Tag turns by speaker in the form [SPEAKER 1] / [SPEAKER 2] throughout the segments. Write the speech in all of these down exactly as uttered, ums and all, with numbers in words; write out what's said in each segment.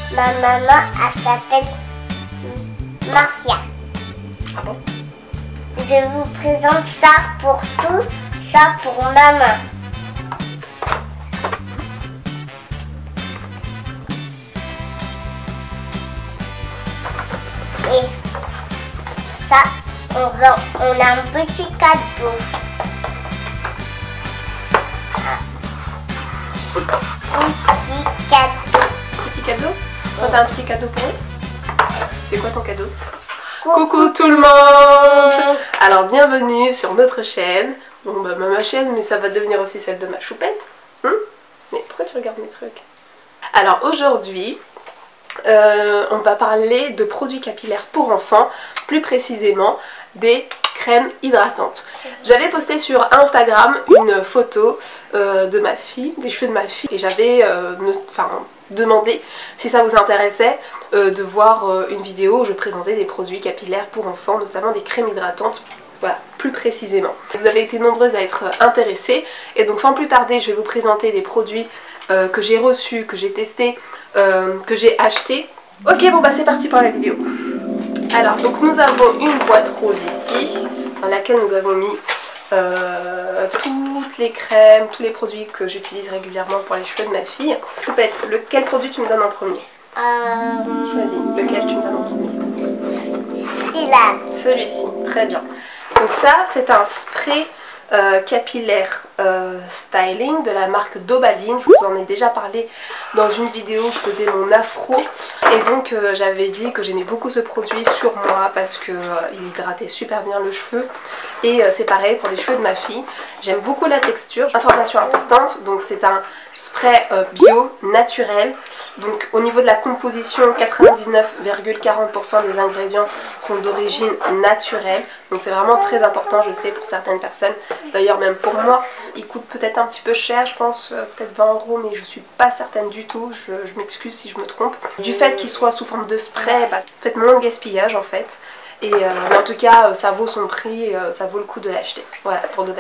[SPEAKER 1] Ma maman, elle s'appelle Marcia.
[SPEAKER 2] Ah bon?
[SPEAKER 1] Je vous présente ça pour tout, ça pour maman. Et ça, on, va, on a un petit cadeau. Petit cadeau.
[SPEAKER 2] Petit cadeau? Toi, t'as un petit cadeau pour eux? C'est quoi ton cadeau? Coucou tout le monde! Alors bienvenue sur notre chaîne. Bon bah ma chaîne, mais ça va devenir aussi celle de ma choupette. Hum mais pourquoi tu regardes mes trucs? Alors aujourd'hui, euh, on va parler de produits capillaires pour enfants, plus précisément des crèmes hydratantes. J'avais posté sur Instagram une photo euh, de ma fille, des cheveux de ma fille, et j'avais euh, enfin, demandé si ça vous intéressait euh, de voir euh, une vidéo où je présentais des produits capillaires pour enfants, notamment des crèmes hydratantes. Voilà, plus précisément. Vous avez été nombreuses à être intéressées et donc sans plus tarder je vais vous présenter des produits euh, que j'ai reçus, que j'ai testés, euh, que j'ai achetés. Ok, bon bah c'est parti pour la vidéo. Alors donc nous avons une boîte rose ici dans laquelle nous avons mis euh, toutes les crèmes, tous les produits que j'utilise régulièrement pour les cheveux de ma fille. Choupette, lequel produit tu me donnes en premier?
[SPEAKER 1] Euh...
[SPEAKER 2] Choisis, lequel tu me donnes en premier?
[SPEAKER 1] Celui-là.
[SPEAKER 2] Celui-ci, très bien. Donc ça c'est un spray euh, capillaire euh, styling de la marque Dobaline. Je vous en ai déjà parlé dans une vidéo où je faisais mon afro et donc euh, j'avais dit que j'aimais beaucoup ce produit sur moi parce que euh, il hydratait super bien le cheveu et euh, c'est pareil pour les cheveux de ma fille. J'aime beaucoup la texture. Information importante, donc c'est un spray euh, bio naturel, donc au niveau de la composition quatre-vingt-dix-neuf virgule quarante pour cent des ingrédients sont d'origine naturelle, donc c'est vraiment très important, je sais, pour certaines personnes, d'ailleurs même pour moi. Il coûte peut-être un petit peu cher, je pense euh, peut-être vingt euros, mais je suis pas certaine du tout, je, je m'excuse si je me trompe. Du fait qu'il soit sous forme de spray, bah, faites moins de gaspillage en fait. Et euh, mais en tout cas, ça vaut son prix, euh, ça vaut le coup de l'acheter. Voilà, pour de belles.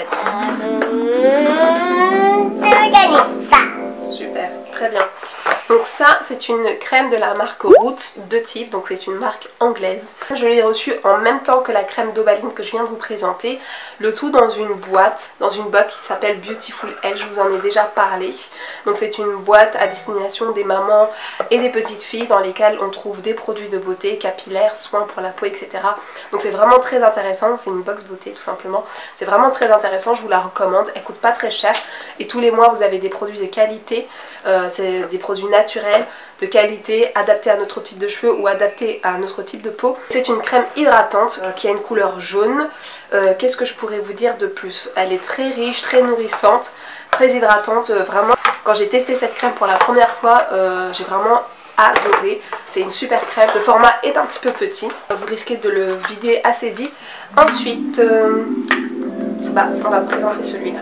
[SPEAKER 1] C'est gagné, ça.
[SPEAKER 2] Super, très bien. Donc ça, c'est une crème de la marque Roots de type, donc c'est une marque anglaise. Je l'ai reçue en même temps que la crème Dobaline que je viens de vous présenter, le tout dans une boîte, dans une boîte qui s'appelle Beautiful Elle, je vous en ai déjà parlé. Donc c'est une boîte à destination des mamans et des petites filles dans lesquelles on trouve des produits de beauté, capillaires, soins pour la peau, et cetera. Donc c'est vraiment très intéressant, c'est une box beauté tout simplement. C'est vraiment très intéressant, je vous la recommande, elle coûte pas très cher et tous les mois vous avez des produits de qualité, euh, c'est des produits naturels, de qualité, adaptés à notre type de cheveux ou adaptés à notre type de peau. C'est une crème hydratante euh, qui a une couleur jaune. Euh, Qu'est-ce que je pourrais vous dire de plus? Elle est très riche, très nourrissante, très hydratante, euh, vraiment. Quand j'ai testé cette crème pour la première fois, euh, j'ai vraiment adoré. C'est une super crème. Le format est un petit peu petit, vous risquez de le vider assez vite. Ensuite, euh, bah, on va présenter celui-là.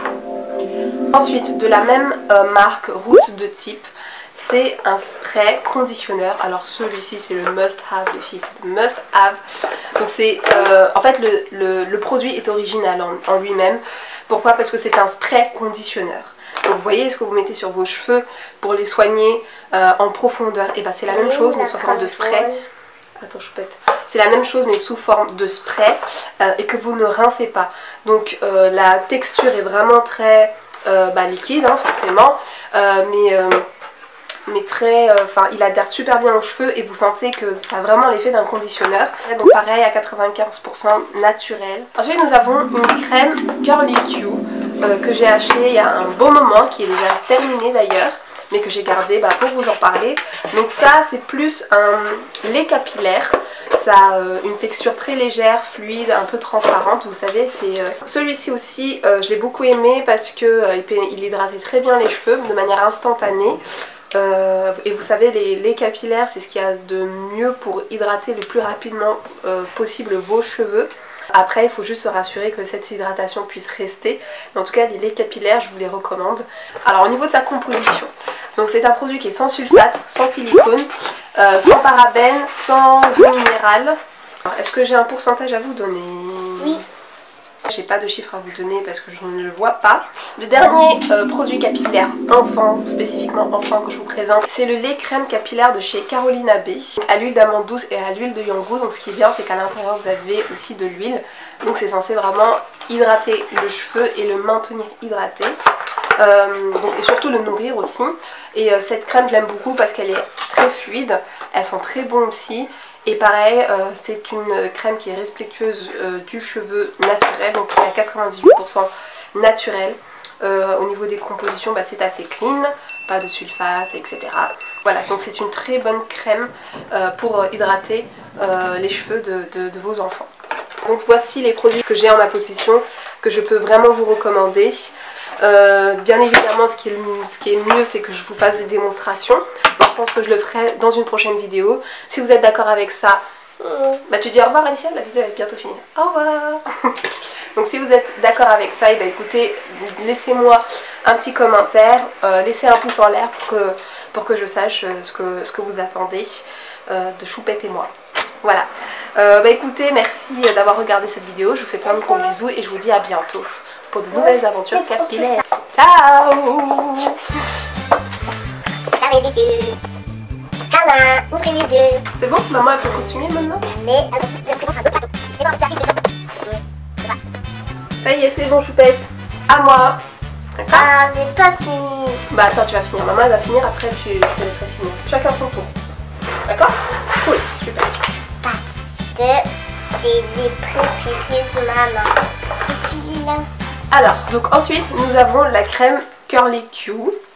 [SPEAKER 2] Ensuite, de la même euh, marque Roots de type, c'est un spray conditionneur. Alors celui-ci c'est le must have, les filles, c'est le must have. Donc c'est euh, en fait le, le, le produit est original en, en lui-même. Pourquoi? Parce que c'est un spray conditionneur. Donc vous voyez ce que vous mettez sur vos cheveux pour les soigner euh, en profondeur. Et bah c'est la même chose mais sous forme de spray. Attends, choupette. C'est la même chose mais sous forme de spray euh, et que vous ne rincez pas. Donc euh, la texture est vraiment très euh, bah, liquide hein, forcément, euh, mais euh, mais très, enfin euh, il adhère super bien aux cheveux et vous sentez que ça a vraiment l'effet d'un conditionneur. Donc pareil à quatre-vingt-quinze pour cent naturel. Ensuite nous avons une crème Curly Q euh, que j'ai achetée il y a un bon moment, qui est déjà terminée d'ailleurs, mais que j'ai gardé bah, pour vous en parler. Donc ça c'est plus un lait capillaire, ça a euh, une texture très légère, fluide, un peu transparente, vous savez. C'est euh... Celui-ci aussi euh, je l'ai beaucoup aimé parce que euh, il hydratait très bien les cheveux de manière instantanée. Euh, et vous savez, les laits capillaires c'est ce qu'il y a de mieux pour hydrater le plus rapidement euh, possible vos cheveux. Après il faut juste se rassurer que cette hydratation puisse rester, mais en tout cas les laits capillaires je vous les recommande. Alors au niveau de sa composition, donc c'est un produit qui est sans sulfate, sans silicone, euh, sans parabènes, sans eau minérale. Est-ce que j'ai un pourcentage à vous donner?
[SPEAKER 1] Oui.
[SPEAKER 2] J'ai pas de chiffres à vous donner parce que je ne le vois pas. Le dernier euh, produit capillaire enfant, spécifiquement enfant, que je vous présente, c'est le lait crème capillaire de chez Carolina B, à l'huile d'amande douce et à l'huile de Yango. Donc ce qui est bien, c'est qu'à l'intérieur vous avez aussi de l'huile, donc c'est censé vraiment hydrater le cheveu et le maintenir hydraté. Euh, donc, et surtout le nourrir aussi. Et euh, cette crème je l'aime beaucoup parce qu'elle est très fluide, elle sent très bon aussi. Et pareil, euh, c'est une crème qui est respectueuse euh, du cheveu naturel, donc qui est à quatre-vingt-dix-huit pour cent naturel. Euh, au niveau des compositions, bah, c'est assez clean, pas de sulfate, et cetera. Voilà, donc c'est une très bonne crème euh, pour hydrater euh, les cheveux de, de, de vos enfants. Donc voici les produits que j'ai en ma possession, que je peux vraiment vous recommander. Euh, bien évidemment, ce qui est, ce qui est mieux, c'est que je vous fasse des démonstrations. Donc je pense que je le ferai dans une prochaine vidéo. Si vous êtes d'accord avec ça, bah tu dis au revoir Alicia, la vidéo est bientôt finie. Au revoir. Donc si vous êtes d'accord avec ça, et bah écoutez, laissez-moi un petit commentaire, euh, laissez un pouce en l'air pour que, pour que je sache ce que, ce que vous attendez euh, de Choupette et moi. Voilà, euh, bah écoutez, merci d'avoir regardé cette vidéo, je vous fais plein de gros bisous et je vous dis à bientôt pour de nouvelles aventures capillaires. Ciao.
[SPEAKER 1] Fermez les yeux. Maman, ouvrez les yeux.
[SPEAKER 2] C'est bon, maman elle peut continuer maintenant.
[SPEAKER 1] Les...
[SPEAKER 2] Ça y est, c'est bon Choupette. À moi. D'accord.
[SPEAKER 1] Ah, j'ai pas fini.
[SPEAKER 2] Bah attends, tu vas finir, maman elle va finir, après tu te laisserai finir. Chacun son tour. D'accord? Cool, super.
[SPEAKER 1] Parce que c'est les préférés de maman. Je suis là.
[SPEAKER 2] Alors, donc ensuite nous avons la crème Curly Q.